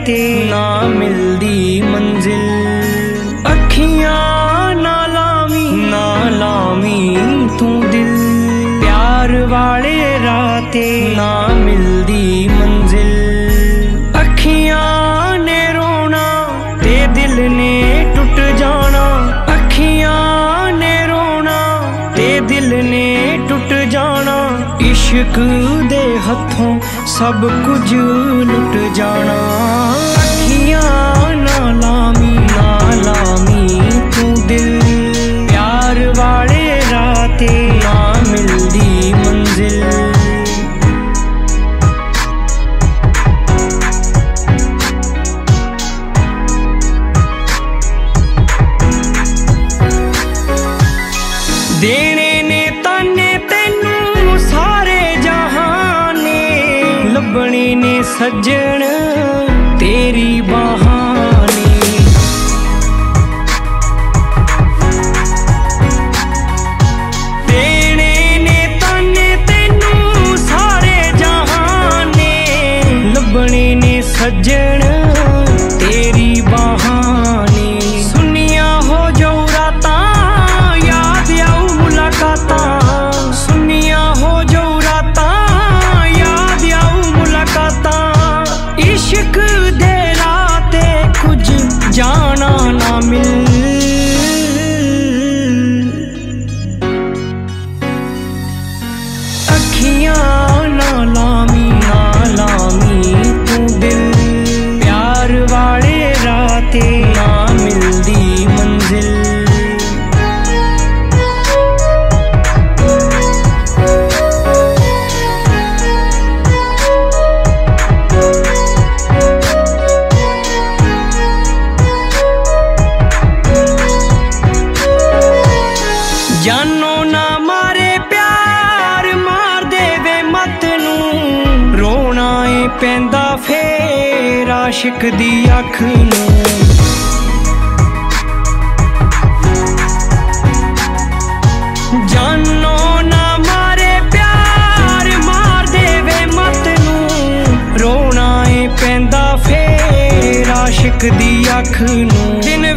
राते ना मिलदी मंजिल। अखियां ना लावी तू दिल, प्यार वाले राते ना मिलदी मंजिल। अखियां ने रोना ते दिल ने टुट जाना, अखियां ने रोना ते दिल ने टुट जाना। इश्क दे हथों सब कुछ लुट जाना। अखियां ना लावी तू दिल, प्यार वाले राते ना मिलदी मंजिल। देने ने ताने तेनू सारे जहां ने, लभने ने सज्जन तेरी बहाने। देने ने ताने तेनू सारे जहां ने, लभने ने सज्जन तेरी बहाने। सुनिया हो जो रातां याद आऊ मुलाकातां, सुनिया हो जो रातां याद आऊ मुलाकातां। इश्क दे राते कुछ जाना ना मिल। अखियां ना लावी तू दिल, प्यार वाले राते ना मिलदी मंजिल। जानो ना मारे प्यार मार देवे मत नू, रोना ए पैंदा फेर आशिक दी अख नू। जानो ना मारे प्यार मार देवे मत नू, रोना ए पैंदा फेर आशिक दी अख नू। दिन